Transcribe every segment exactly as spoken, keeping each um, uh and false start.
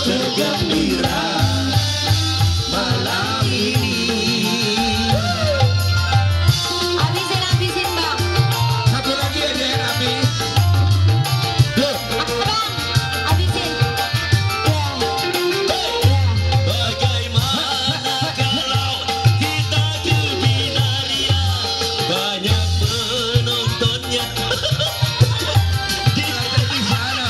bergembira malam ini. Habisin, habisin bang. Satu lagi aja yang habis. Loh, Bang, habisin. Ya, ya. Bagaimana kalau kita ke Binaria, banyak penontonnya. ada di sana.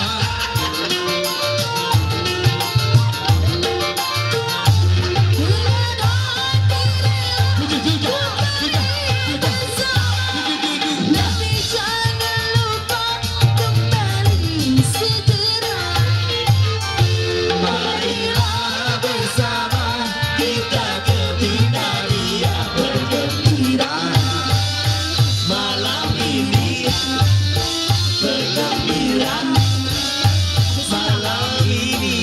Tujuh, tujuh, tujuh, tujuh, tujuh, tujuh. Tapi jangan lupa kembali segera. Marilah bersama kita ke Binaria bergembira malam ini, bergembira malam ini.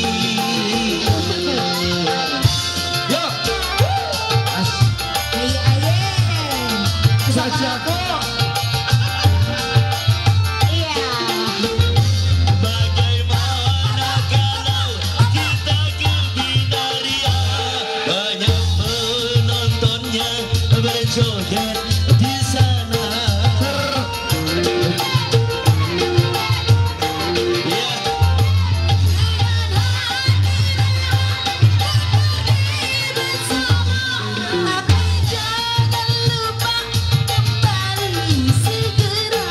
Yo, as Aye, aye. saja kok. Iya. Bagaimana kalau kita ke Binaria, banyak penontonnya berjoget di sana. Ya, Tapi jangan lupa kembali segera.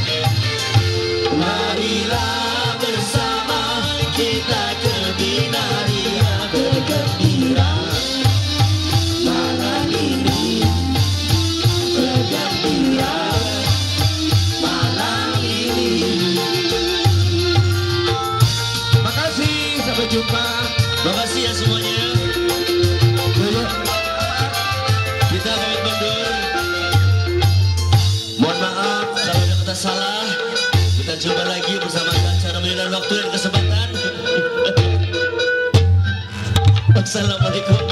Marilah bersama kita ke Binaria bergembira malam ini, bergembira malam ini. Makasih, sampai jumpa. makasih ya semuanya. Kita pamit mundur. Mohon maaf kalau ada kata salah. Kita coba lagi bersama acara menilai waktu dan kesempatan. Wassalamualaikum.